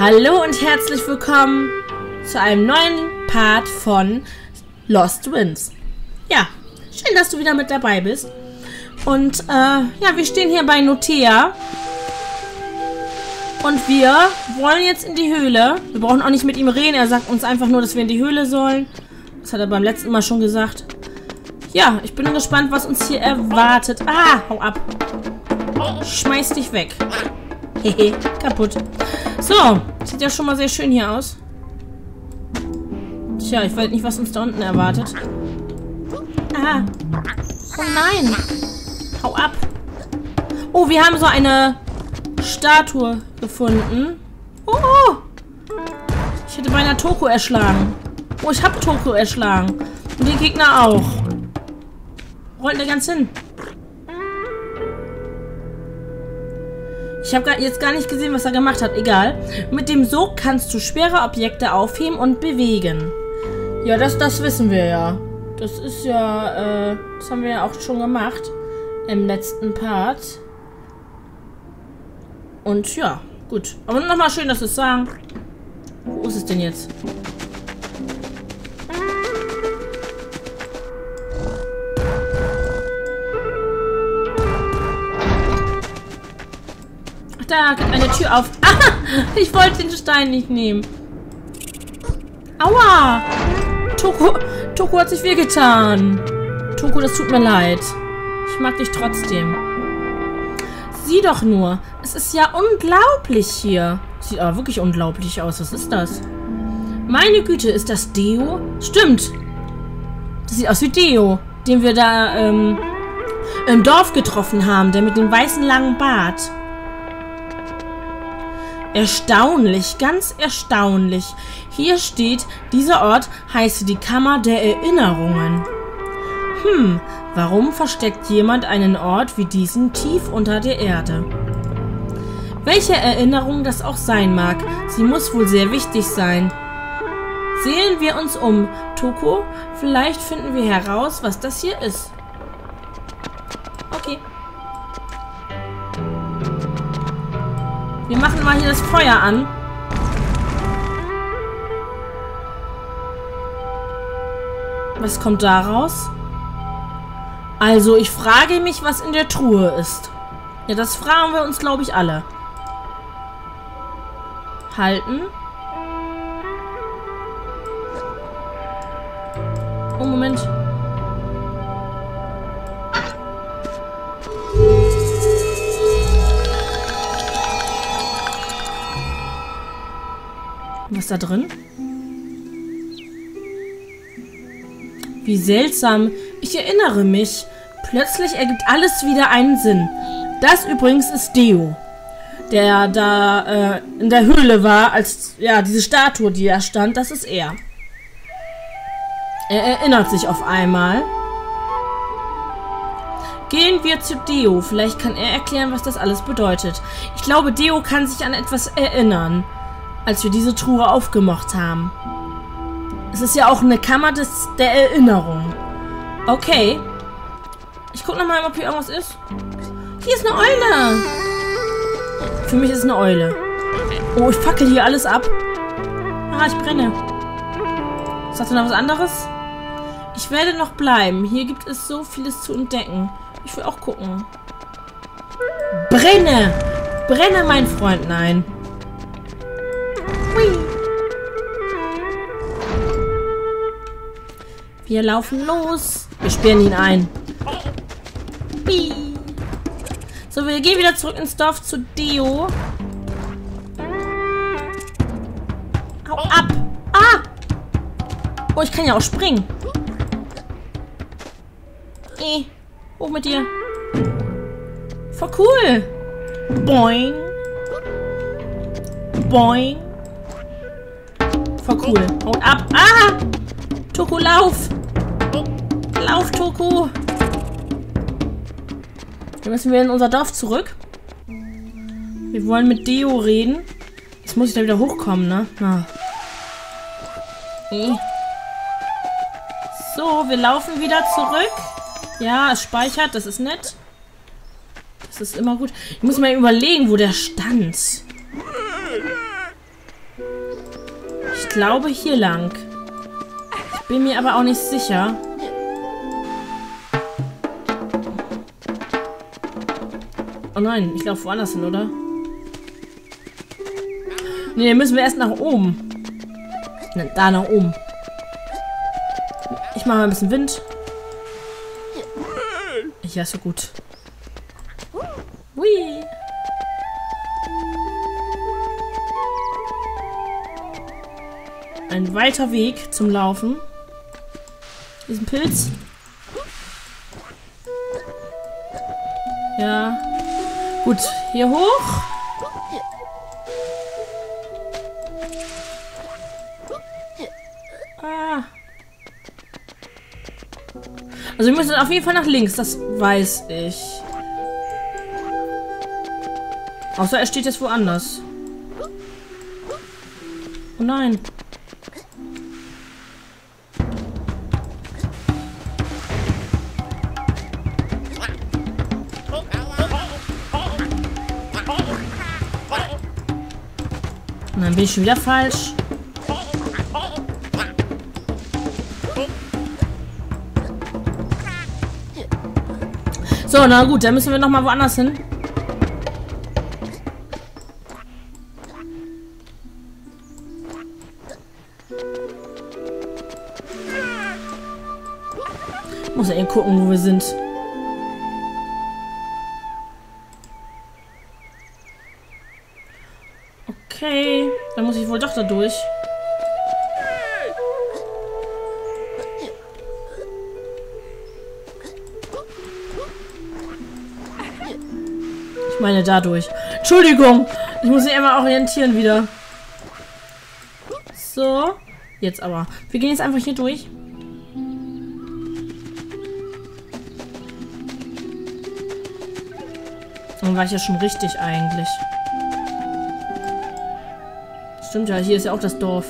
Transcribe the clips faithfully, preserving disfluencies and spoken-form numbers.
Hallo und herzlich willkommen zu einem neuen Part von Lost Winds. Ja, schön, dass du wieder mit dabei bist. Und äh, ja, wir stehen hier bei Notea. Und wir wollen jetzt in die Höhle. Wir brauchen auch nicht mit ihm reden. Er sagt uns einfach nur, dass wir in die Höhle sollen. Das hat er beim letzten Mal schon gesagt. Ja, ich bin gespannt, was uns hier erwartet. Ah, hau ab. Schmeiß dich weg. Hehe, kaputt. So, sieht ja schon mal sehr schön hier aus. Tja, ich weiß nicht, was uns da unten erwartet. Ah. Oh nein. Hau ab. Oh, wir haben so eine Statue gefunden. Oh. Ich hätte beinahe Toko erschlagen. Oh, ich habe Toko erschlagen. Und den Gegner auch. Rollt der ganz hin. Ich habe jetzt gar nicht gesehen, was er gemacht hat. Egal. Mit dem Sog kannst du schwere Objekte aufheben und bewegen. Ja, das, das wissen wir ja. Das ist ja, äh, das haben wir ja auch schon gemacht. Im letzten Part. Und ja, gut. Aber nochmal schön, dass wir es sagen. Wo ist es denn jetzt? Da geht eine Tür auf. Ah, ich wollte den Stein nicht nehmen. Aua! Toko, Toko hat sich wehgetan. Toko, das tut mir leid. Ich mag dich trotzdem. Sieh doch nur. Es ist ja unglaublich hier. Sieht aber wirklich unglaublich aus. Was ist das? Meine Güte, ist das Deo? Stimmt. Das sieht aus wie Deo, den wir da ähm, im Dorf getroffen haben. Der mit dem weißen langen Bart. Erstaunlich, ganz erstaunlich. Hier steht, dieser Ort heiße die Kammer der Erinnerungen. Hm, warum versteckt jemand einen Ort wie diesen tief unter der Erde? Welche Erinnerung das auch sein mag, sie muss wohl sehr wichtig sein. Sehen wir uns um, Toko, vielleicht finden wir heraus, was das hier ist. Okay. Wir machen mal hier das Feuer an. Was kommt da raus? Also, ich frage mich, was in der Truhe ist. Ja, das fragen wir uns, glaube ich, alle. Halten. Oh, Moment. Was ist da drin? Wie seltsam. Ich erinnere mich. Plötzlich ergibt alles wieder einen Sinn. Das übrigens ist Deo. Der da äh, in der Höhle war, als, ja, diese Statue, die da stand, das ist er. Er erinnert sich auf einmal. Gehen wir zu Deo. Vielleicht kann er erklären, was das alles bedeutet. Ich glaube, Deo kann sich an etwas erinnern, als wir diese Truhe aufgemacht haben. Es ist ja auch eine Kammer des, der Erinnerung. Okay. Ich gucke nochmal, ob hier irgendwas ist. Hier ist eine Eule. Für mich ist es eine Eule. Oh, ich fackel hier alles ab. Ah, ich brenne. Sagt er noch was anderes? Ich werde noch bleiben. Hier gibt es so vieles zu entdecken. Ich will auch gucken. Brenne! Brenne, mein Freund. Nein. Hui. Wir laufen los. Wir sperren ihn ein. Hui. So, wir gehen wieder zurück ins Dorf zu Deo. Hau ab. Ah! Oh, ich kann ja auch springen. Eh. Hoch mit dir. Voll cool. Boing. Boing. Voll cool. Haut ab. Ah! Toko, lauf! Lauf, Toko! Dann müssen wir in unser Dorf zurück. Wir wollen mit Deo reden. Jetzt muss ich da wieder hochkommen, ne? Ah. Okay. So, wir laufen wieder zurück. Ja, es speichert, das ist nett. Das ist immer gut. Ich muss mal überlegen, wo der stand. Ich glaube hier lang. Ich bin mir aber auch nicht sicher. Oh nein, ich laufe woanders hin, oder? Nee, dann müssen wir erst nach oben. Ne, da nach oben. Ich mache mal ein bisschen Wind. Ja, ist so gut. Hui. Ein weiter Weg zum Laufen. Diesen Pilz. Ja. Gut, hier hoch. Ah. Also wir müssen auf jeden Fall nach links, das weiß ich. Außer er steht jetzt woanders. Oh nein. Und dann bin ich schon wieder falsch. So, na gut, dann müssen wir noch mal woanders hin. Muss ja eben gucken, wo wir sind. Okay, dann muss ich wohl doch da durch. Ich meine dadurch. Entschuldigung, ich muss mich einmal orientieren wieder. So, jetzt aber. Wir gehen jetzt einfach hier durch. Dann war ich ja schon richtig eigentlich. Stimmt ja, hier ist ja auch das Dorf.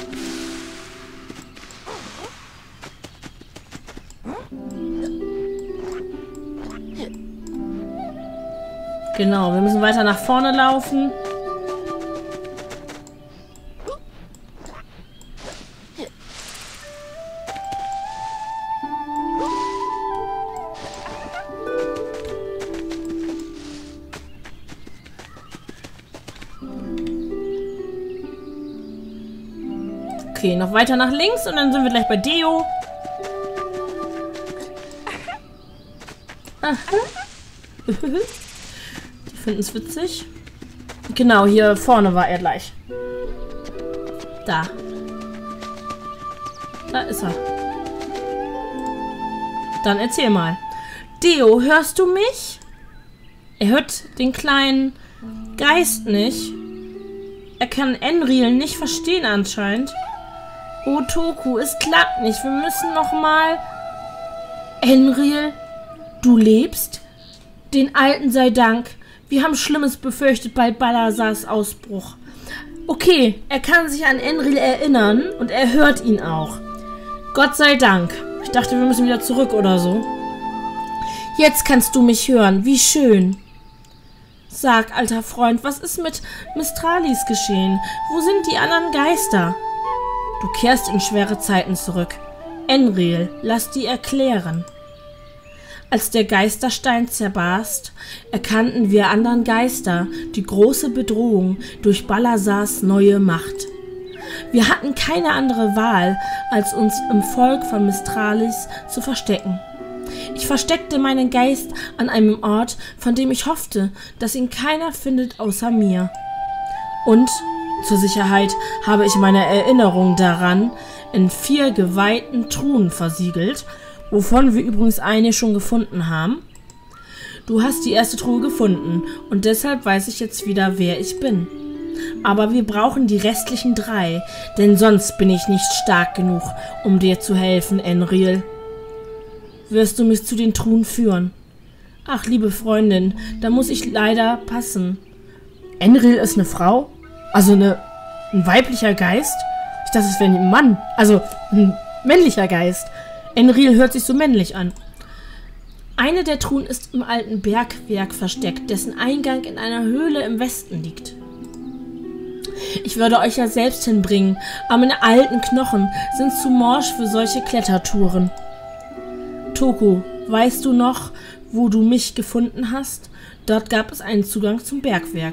Genau, wir müssen weiter nach vorne laufen. Okay, noch weiter nach links und dann sind wir gleich bei Deo. Aha. Die finden es witzig. Genau, hier vorne war er gleich. Da. Da ist er. Dann erzähl mal. Deo, hörst du mich? Er hört den kleinen Geist nicht. Er kann Enril nicht verstehen anscheinend. Oh, Toku, es klappt nicht. Wir müssen noch mal... Enril, du lebst? Den Alten sei Dank. Wir haben Schlimmes befürchtet bei Balazars Ausbruch. Okay, er kann sich an Enril erinnern und er hört ihn auch. Gott sei Dank. Ich dachte, wir müssen wieder zurück oder so. Jetzt kannst du mich hören. Wie schön. Sag, alter Freund, was ist mit Mistralis geschehen? Wo sind die anderen Geister? Du kehrst in schwere Zeiten zurück. Enril, lass die erklären. Als der Geisterstein zerbarst, erkannten wir anderen Geister die große Bedrohung durch Balazars neue Macht. Wir hatten keine andere Wahl, als uns im Volk von Mistralis zu verstecken. Ich versteckte meinen Geist an einem Ort, von dem ich hoffte, dass ihn keiner findet außer mir. Und zur Sicherheit habe ich meine Erinnerung daran in vier geweihten Truhen versiegelt, wovon wir übrigens eine schon gefunden haben. Du hast die erste Truhe gefunden und deshalb weiß ich jetzt wieder, wer ich bin. Aber wir brauchen die restlichen drei, denn sonst bin ich nicht stark genug, um dir zu helfen, Enril. Wirst du mich zu den Truhen führen? Ach, liebe Freundin, da muss ich leider passen. Enril ist eine Frau? Also eine, ein weiblicher Geist? Ich dachte, es wäre ein Mann. Also ein männlicher Geist. Enril hört sich so männlich an. Eine der Truhen ist im alten Bergwerk versteckt, dessen Eingang in einer Höhle im Westen liegt. Ich würde euch ja selbst hinbringen, aber meine alten Knochen sind zu morsch für solche Klettertouren. Toku, weißt du noch, wo du mich gefunden hast? Dort gab es einen Zugang zum Bergwerk.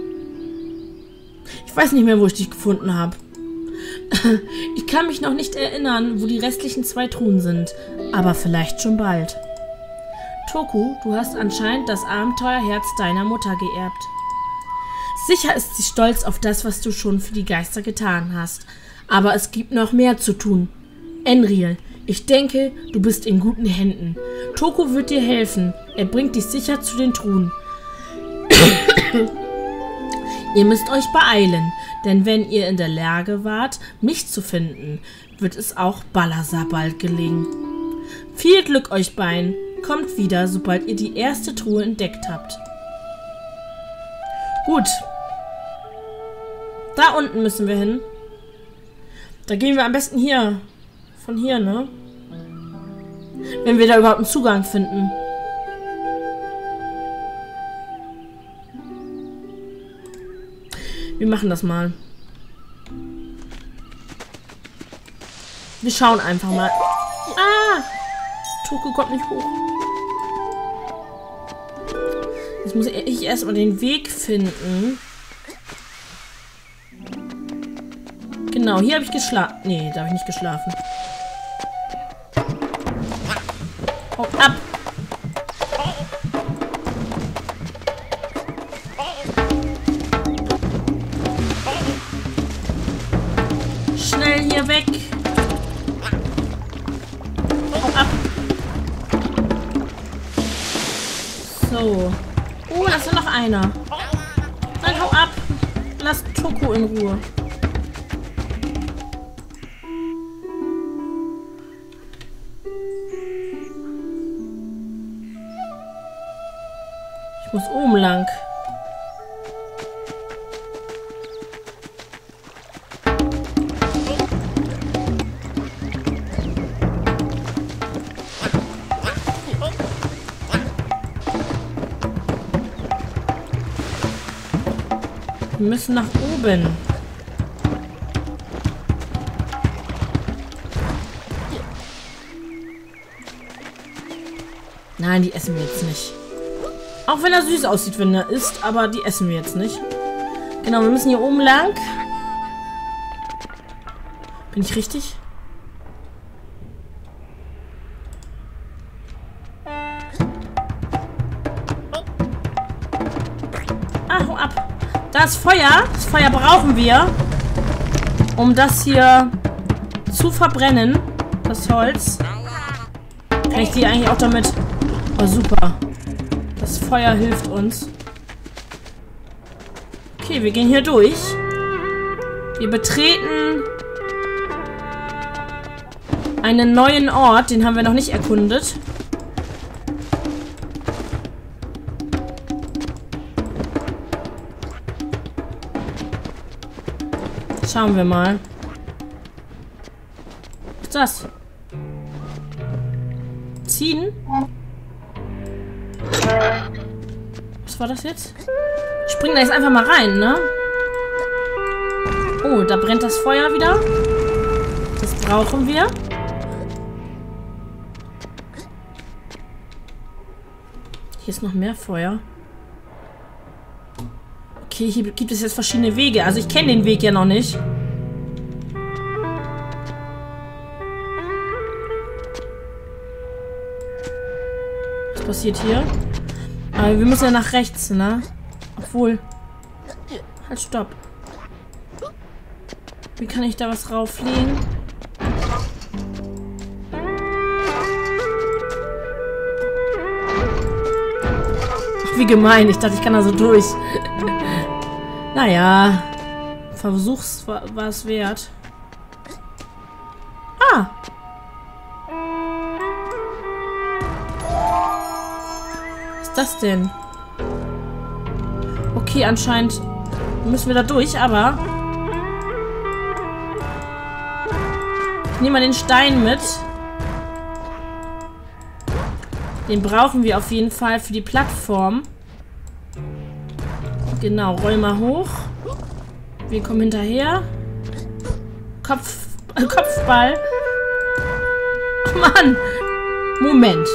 Ich weiß nicht mehr, wo ich dich gefunden habe. Ich kann mich noch nicht erinnern, wo die restlichen zwei Truhen sind, aber vielleicht schon bald. Toku, du hast anscheinend das Abenteuerherz deiner Mutter geerbt. Sicher ist sie stolz auf das, was du schon für die Geister getan hast, aber es gibt noch mehr zu tun. Enriel, ich denke, du bist in guten Händen. Toku wird dir helfen. Er bringt dich sicher zu den Truhen. Ihr müsst euch beeilen, denn wenn ihr in der Lage wart, mich zu finden, wird es auch Balazar bald gelingen. Viel Glück euch beiden. Kommt wieder, sobald ihr die erste Truhe entdeckt habt. Gut. Da unten müssen wir hin. Da gehen wir am besten hier. Von hier, ne? Wenn wir da überhaupt einen Zugang finden. Wir machen das mal. Wir schauen einfach mal. Ah! Toku kommt nicht hoch. Jetzt muss ich erstmal den Weg finden. Genau, hier habe ich geschlafen. Nee, da habe ich nicht geschlafen. Hau ab! Schnell hier weg! Hau ab! So. Oh, da ist noch einer. Nein, hau ab! Lass Toku in Ruhe. Ich muss oben lang. Wir müssen nach oben. Nein, die essen wir jetzt nicht. Auch wenn er süß aussieht, wenn er isst, aber die essen wir jetzt nicht. Genau, wir müssen hier oben lang. Bin ich richtig? Ah, hau ab. Da ist Feuer. Das Feuer brauchen wir, um das hier zu verbrennen. Das Holz. Kann ich die eigentlich auch damit... Oh, super. Das Feuer hilft uns. Okay, wir gehen hier durch. Wir betreten einen neuen Ort. Den haben wir noch nicht erkundet. Schauen wir mal. Was ist das? Ziehen? Was war das jetzt? Ich spring da jetzt einfach mal rein, ne? Oh, da brennt das Feuer wieder. Das brauchen wir. Hier ist noch mehr Feuer. Okay, hier gibt es jetzt verschiedene Wege. Also ich kenne den Weg ja noch nicht. Was passiert hier? Aber wir müssen ja nach rechts, ne? Obwohl. Halt, stopp. Wie kann ich da was rauflegen? Ach, wie gemein. Ich dachte, ich kann da so durch. Naja. Versuch's war, war es wert. Ah! Was ist das denn? Okay, anscheinend müssen wir da durch, aber... Ich nehme mal den Stein mit. Den brauchen wir auf jeden Fall für die Plattform. Genau, roll mal hoch. Wir kommen hinterher. Kopf, äh, Kopfball. Oh Mann. Moment.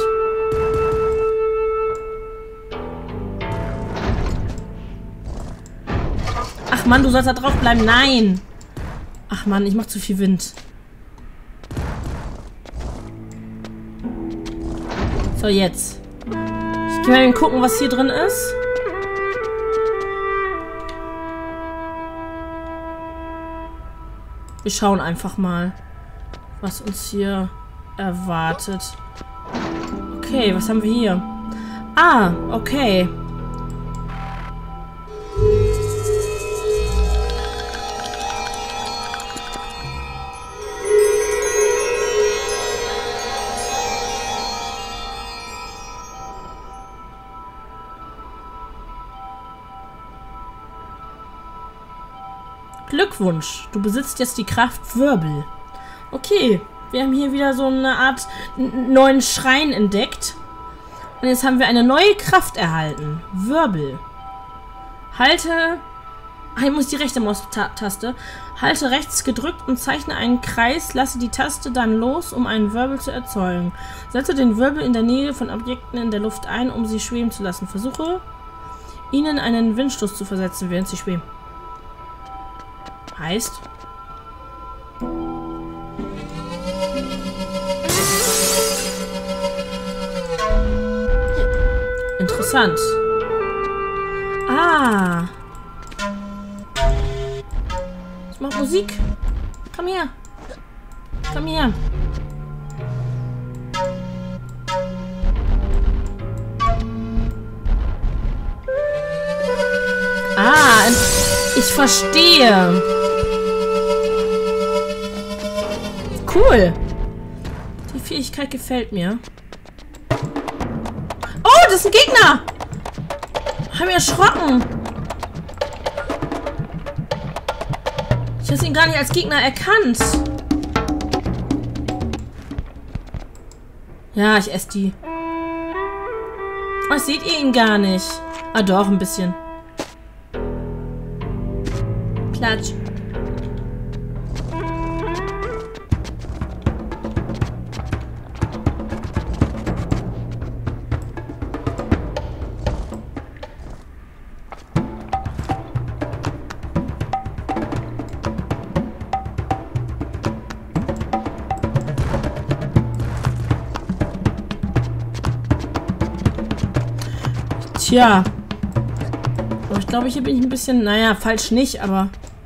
Ach Mann, du sollst da drauf bleiben. Nein. Ach Mann, ich mach zu viel Wind. So, jetzt. Ich gehe mal eben gucken, was hier drin ist. Wir schauen einfach mal, was uns hier erwartet. Okay, was haben wir hier? Ah, okay. Glückwunsch, du besitzt jetzt die Kraft Wirbel. Okay, wir haben hier wieder so eine Art neuen Schrein entdeckt. Und jetzt haben wir eine neue Kraft erhalten. Wirbel. Halte... Ich muss die rechte Maustaste. Halte rechts gedrückt und zeichne einen Kreis. Lasse die Taste dann los, um einen Wirbel zu erzeugen. Setze den Wirbel in der Nähe von Objekten in der Luft ein, um sie schweben zu lassen. Versuche, ihnen einen Windstoß zu versetzen, während sie schweben. Heißt... Interessant. Ah. Ich mach Musik. Komm her. Komm her. Ah, ich verstehe. Cool. Die Fähigkeit gefällt mir. Oh, das ist ein Gegner. Haben wir erschrocken. Ich habe ihn gar nicht als Gegner erkannt. Ja, ich esse die. Was seht ihr ihn gar nicht? Ah, doch, ein bisschen. Klatsch. Tja. Aber ich glaube, hier bin ich ein bisschen... Naja, falsch nicht, aber...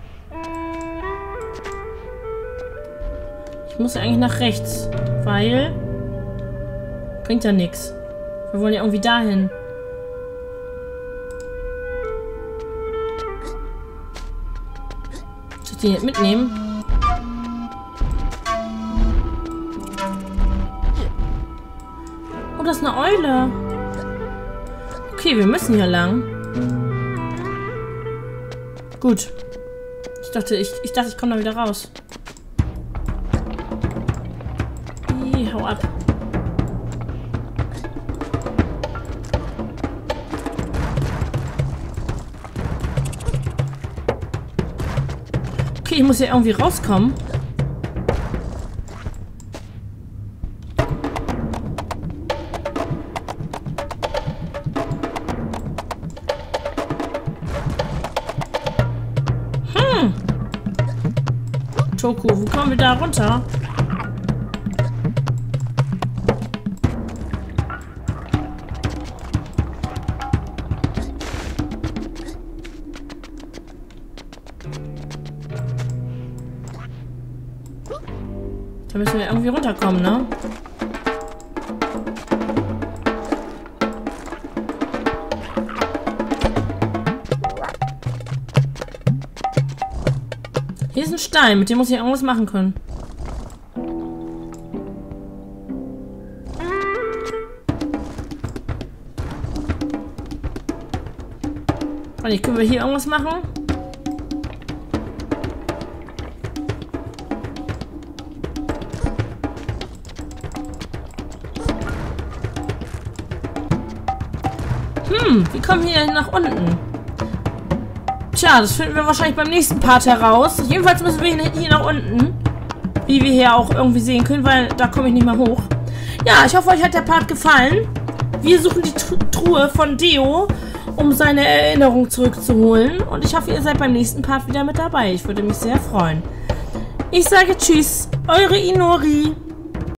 Ich muss ja eigentlich nach rechts. Weil... Bringt ja nichts. Wir wollen ja irgendwie dahin. Soll ich den jetzt mitnehmen? Oh, das ist eine Eule. Okay, wir müssen hier lang. Gut. Ich dachte, ich, ich dachte, ich komme da wieder raus. Ih, hau ab. Okay, ich muss hier irgendwie rauskommen. Toku, wo kommen wir da runter? Da müssen wir irgendwie runterkommen, ne? Hier ist ein Stein, mit dem muss ich irgendwas machen können. Warte, können wir hier irgendwas machen? Hm, wie kommen wir denn nach unten? Tja, das finden wir wahrscheinlich beim nächsten Part heraus. Jedenfalls müssen wir hier nach unten. Wie wir hier auch irgendwie sehen können, weil da komme ich nicht mehr hoch. Ja, ich hoffe, euch hat der Part gefallen. Wir suchen die Truhe von Deo, um seine Erinnerung zurückzuholen. Und ich hoffe, ihr seid beim nächsten Part wieder mit dabei. Ich würde mich sehr freuen. Ich sage Tschüss, eure Inori.